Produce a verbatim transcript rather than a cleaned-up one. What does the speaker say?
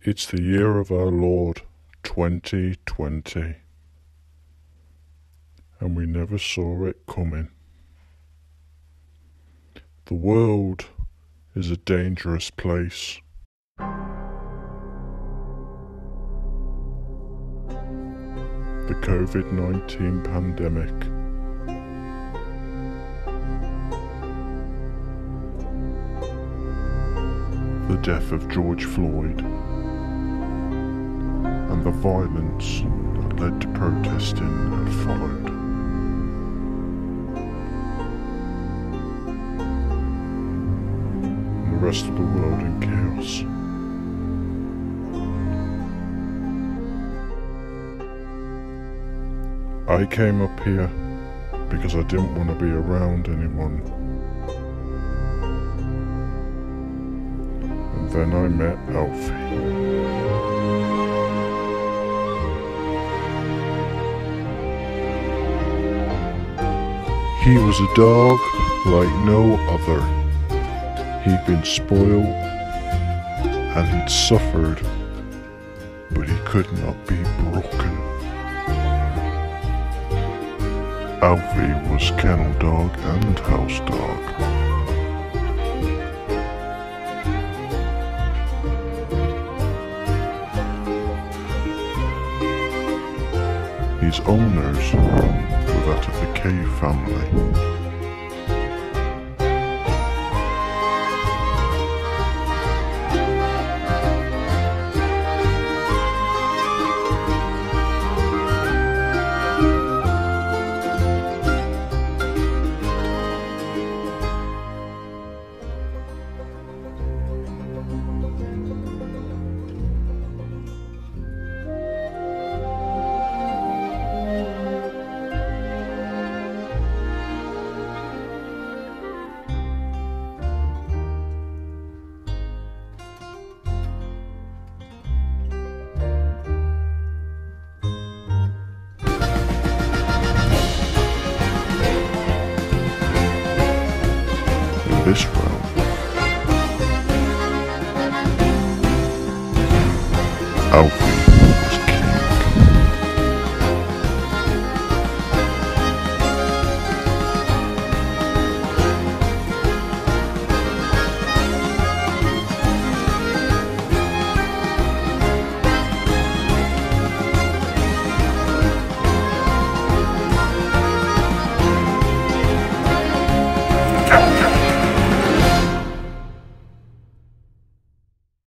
It's the year of our Lord, twenty twenty, and we never saw it coming. The world is a dangerous place. The COVID nineteen pandemic. The death of George Floyd. And the violence that led to protesting had followed. And the rest of the world in chaos. I came up here because I didn't want to be around anyone. And then I met ALFIE. He was a dog like no other. He'd been spoiled and he'd suffered, but he could not be broken. ALFIE was kennel dog and house dog. His owners were that of the cave family. This realm, ALFIE